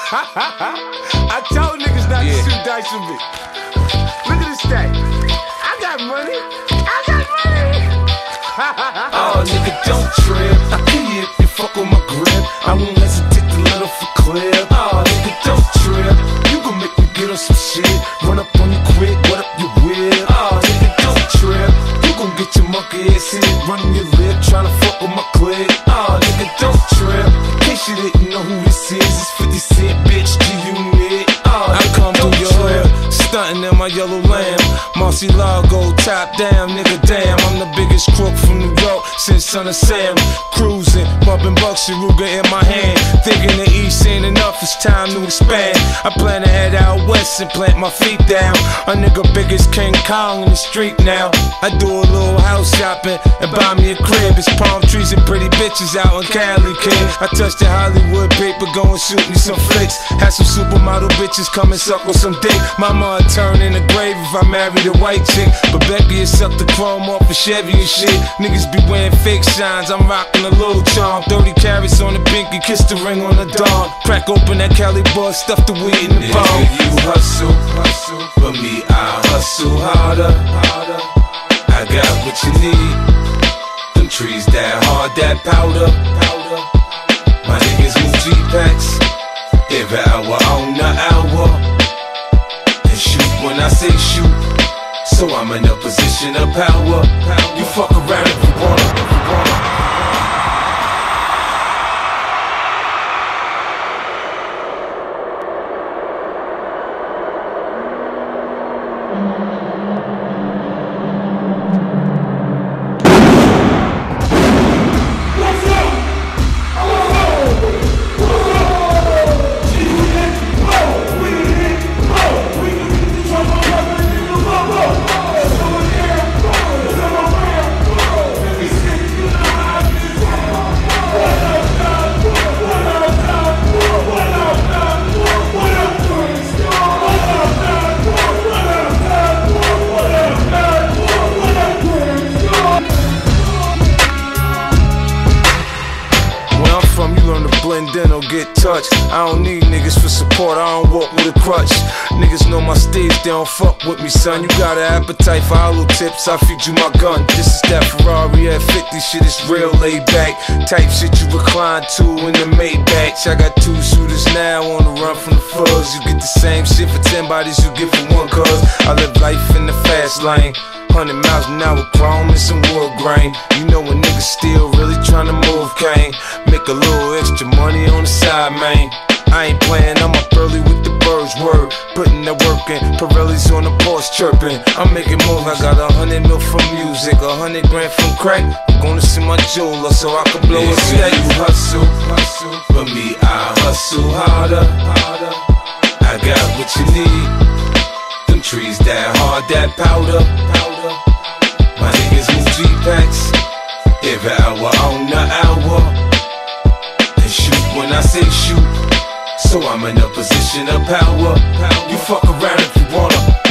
I told niggas not to shoot dice with me. Look at this thing. I got money. I got money. Oh, nigga, don't trip. I kill you if you fuck with my grip. I won't hesitate to let off a clip. Oh, nigga, don't trip. You gon' make me get on some shit. Run up on you quick, what up your whip? Oh, nigga, don't trip. You gon' get your monkey ass hit. Running your lip, tryna fuck with my clip. Oh, nigga, don't trip. In case you didn't know who this is, it's 50 Cent, bitch, G-Unit. Oh, I come through your hood, stunting in my yellow lamb. Murcielago, top down, nigga, damn. I'm the biggest crook from New York since Son of Sam. Cruising, bumping Bucks, Ruger in my hand. Thinking the East ain't enough, it's time to expand. I plan to head out west and plant my feet down. A nigga big as King Kong in the street now. I do a little house shopping and buy me a crib. It's palm trees and pretty bitches out in Cali, kid. I touch the Hollywood paper, go and shoot me some flicks. Had some supermodel bitches come and suck with some dick. Mama would turn in the grave if I married a white chick. But Becky had sucked the chrome off of Chevy and shit. Niggas be wearing fake shines, I'm rocking a little charm. 30 carats on the pinky, kiss the ring on the dawn. Crack open that Cali bud, stuff the weed in the bomb. Nigga, you hustle, for me I hustle harder. I got what you need. Them trees that hard, that powder. My niggas move G-Packs every hour on the hour. And shoot when I say shoot, so I'm in a position of power. You fuck around if you wanna. Blend in or get touched. I don't need niggas for support, I don't walk with a crutch. Niggas know my stage, they don't fuck with me, son. You got an appetite for hollow tips, I feed you my gun. This is that Ferrari F50 shit, it's real laid back. Type shit you recline to in the Maybach. I got 2 shooters now on the run from the fuzz. You get the same shit for 10 bodies you get for 1 cuz I live life in the fast lane. 100 miles an hour, chrome and some wood grain. You know when niggas still really tryna move cane. Make a little extra money on the side, man. I ain't playing, I'm up early with the birds, word. Putting that work in, Pirelli's on the porch chirping. I'm making moves, I got 100 mil from music, 100 grand from crack. I'm gonna see my jeweler so I can blow a stack. You hustle, for me I hustle harder. I got what you need. Them trees that hard, that powder. My niggas move G-Packs every hour on the hour. And shoot when I say shoot, so I'm in a position of power. You fuck around if you wanna.